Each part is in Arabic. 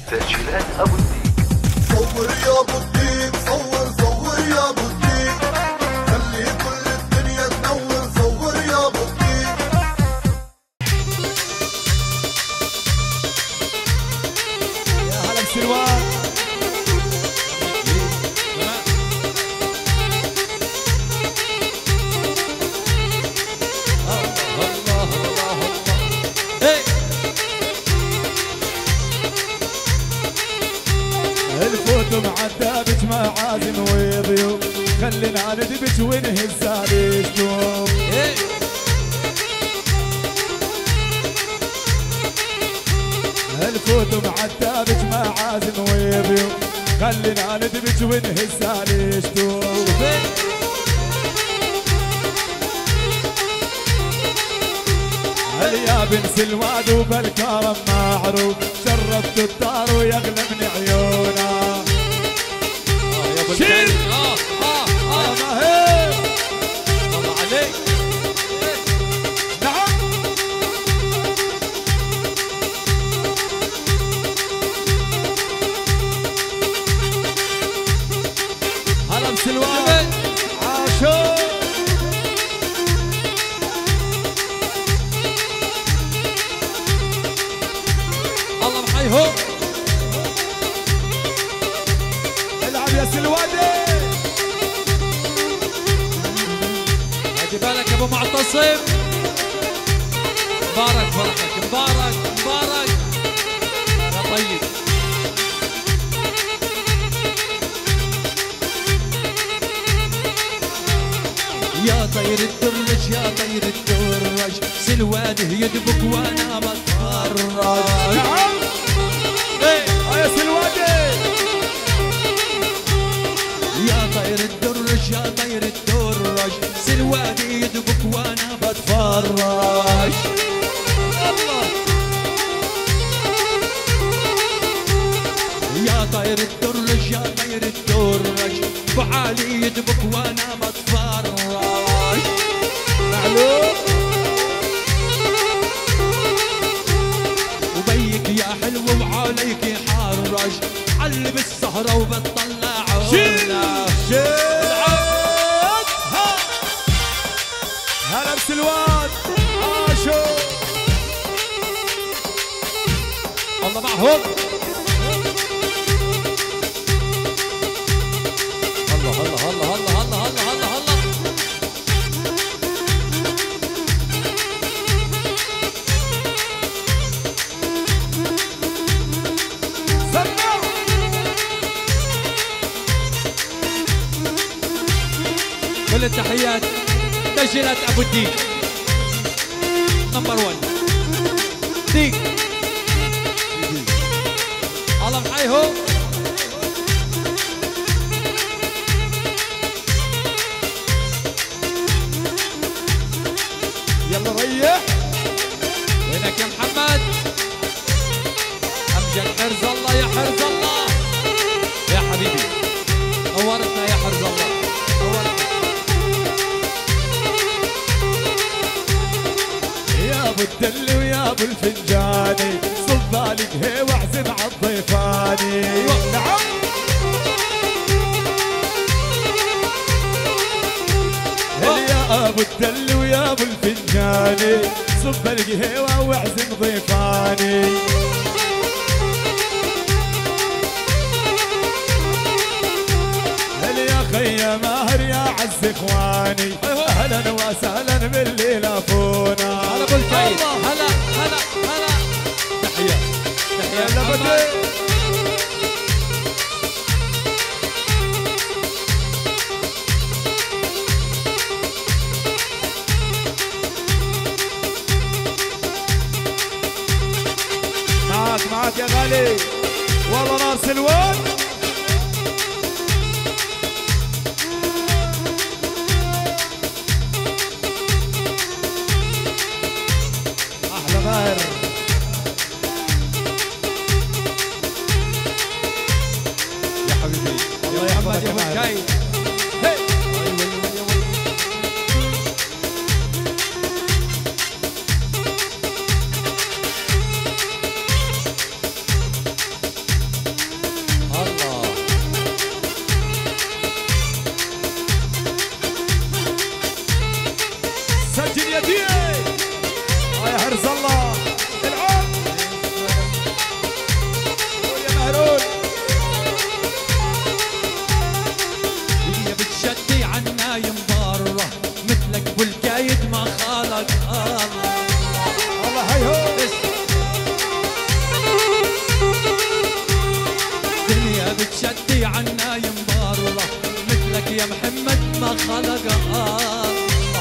تسجيلات ابو الديك. صور يا ابو الديك، صور يا ابو الديك، خلي كل الدنيا تنور. صور يا ابو الديك. يا هلا بسلوان. الفوت معدبك معازم وضيوف، خلينا ندبك ونهز عليك دوب. الفوت معدبك معازم وضيوف، خلينا ندبك ونهز عليك دوب. يا بن سلوان وبالكرم معروف، شرفت الدار ويغلى من عيونا. يا ابو الكريم ما هي الله عليك. نعم هلا بسلوان عاشور. هو العب يا سلوادي. خلي بالك يا ابو معتصم. مبارك فرحك، مبارك مبارك يا طيب. يا طير الدرج يا طير الدرج، سلوانه يدبك وانا بتفرج. نعم يا سلوادي. يا طير الدرج يا طير الدرج، سلواني يدبك وانا بتفرج. الله يا طير الدرج يا طير الدرج، بعالي يدبك وانا بتفرج. معلوم وبيك يا حلو وعليك يحرج، علب السهرة وبتطلع شيل هلا بسلوان عاشور. الله معهم. الله الله الله الله الله الله الله الله. كل التحيات تسجيلات ابو الديك نمبر 1 ديك. الله محيهم. يلا ريح. وينك يا محمد؟ امجد حرز الله يا حرز الله يا حبيبي، نورتنا يا حرز الله، نورتنا. يا ابو الدل ويا ابو الفنجاني، صب عليك هي واعزم عالضيفاني. نعم يا ابو الدل ويا ابو الفنجاني، صب القهوة واعزم ضيفاني. يا خي ماهر يا عز اخواني، اهلا وسهلا بالليله فونا. هلا ابو الكيد، هلا هلا هلا. تحيه تحيه يلا بدي. معك يا غالي، والله نار سلوان. احلى ماهر. يا حبيبي الله يحفظك يا ابو ماهر. الكيد. ما خلق الله.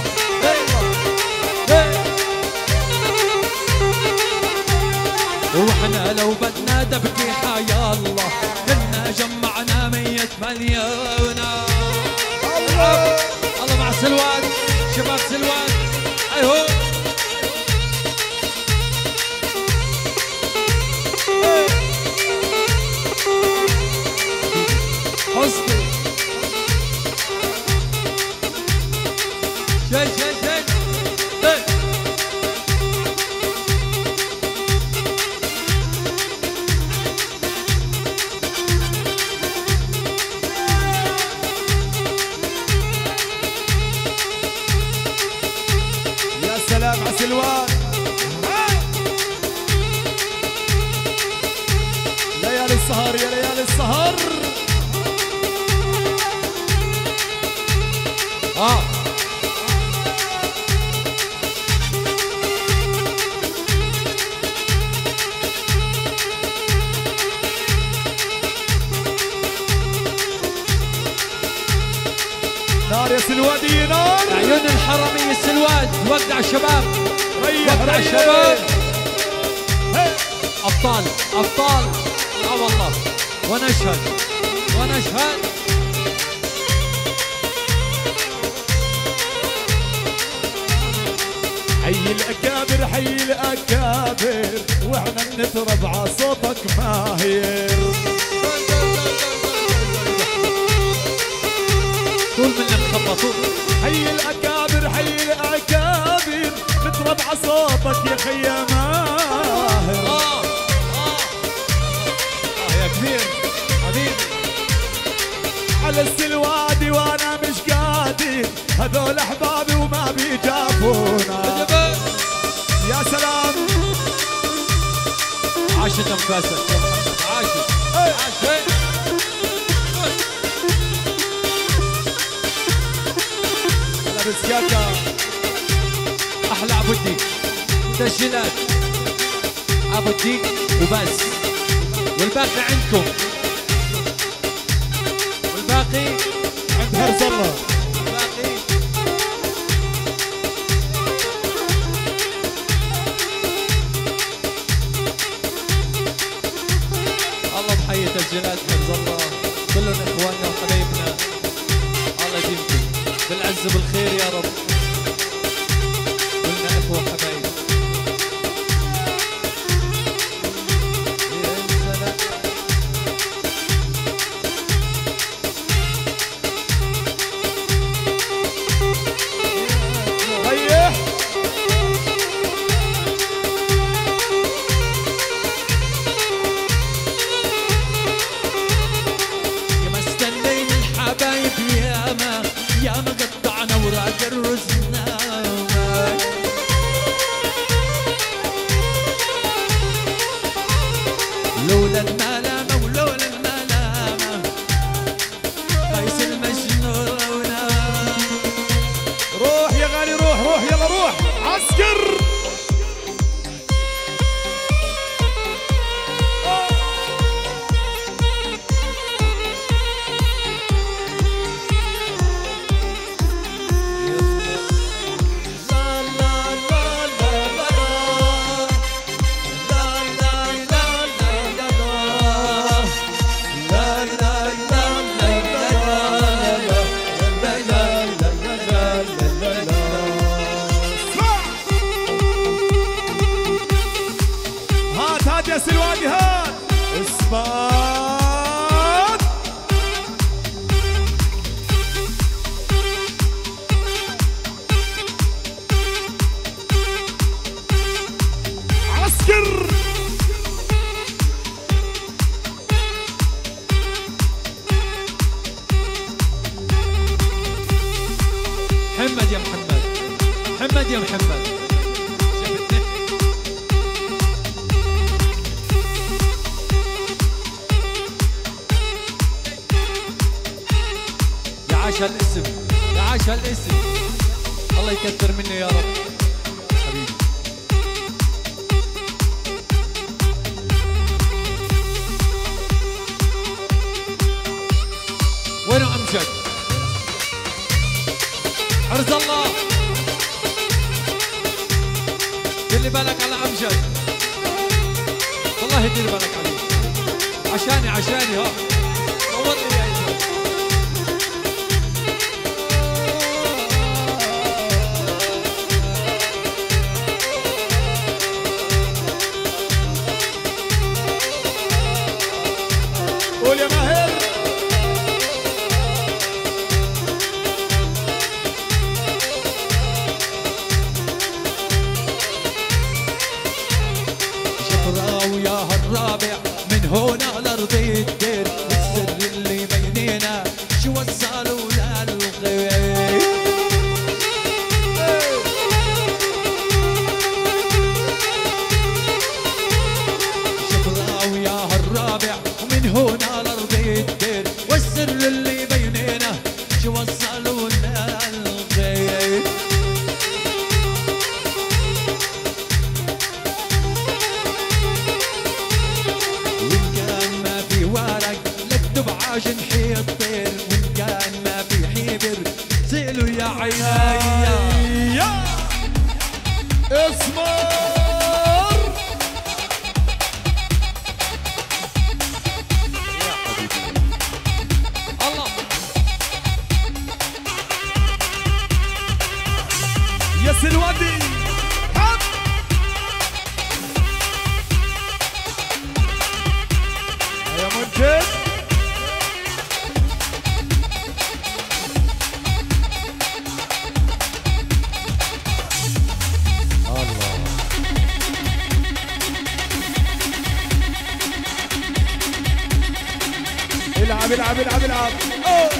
واحنا لو بدنا دبكي حيا الله كنا جمعنا 100 مليون. الله مع سلوان، شباب سلوان. ايهو حسني شي شي شي. سلام على سلوان. ليالي السهر يا ليالي السهر. نار يا سلوادي نار. عيون الحرمية السلواد. ودع الشباب، ودع الشباب. أبطال أبطال. والله ونشهد ونشهد. حي الأكابر حي الأكابر واحنا بنترب على صوتك ماهر. طول منك خبطوا. حي الأكابر حي الأكابر نترب على صوتك يا خيا ماهر. يا كبير حبيبي. على السلوادي وانا مش قادر هذول احبابي وما بيجابونا. يا سلام. عاشت انفاسك يا محمد. عاشت عاشت. انا بسكاكا احلى عبودي تسجيلات عبودي وبس، والباقي عندكم، والباقي عند هرز الله. الباقي الله بحيي تسجيلات هرز الله. كلهم اخواننا وحبايبنا. الله يديمكم بالعز بالخير يا رب. كلنا اخوه وحبايب. ريح. يا ما استنينا الحبايب يا ما قطعنا وراق الرزنا. لولا الملامة ولولا الملامة قيس المجنونة. روح يا غالي روح روح يلا روح عسكر. هات يا سلواني هات. اثبات. عسكر. محمد يا محمد. محمد يا محمد. يا عاش هالاسم، يا عاش هالاسم. الله يكثر منه يا رب حبيبي. وينه امجد؟ بالك على امجد، والله دير بالك عليه. عشاني ها نور لي يا امجد. قول يا ماهر. ويا هالرابع من هنا الارض الدير، والسر اللي بيننا شو وصلوا للغير. شفرا ويا هالرابع ومن هنا الارض الدير، والسر اللي بيننا شو وصلوا للغير. عشان حيط طير، وإن كان ما في حبر سيلوا يا عيني. اسمر يا حبيبي الله. يا سلوادي يا منجد. العب أوه.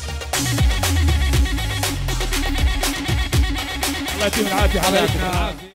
الله يعطيهم العافية حبايبنا.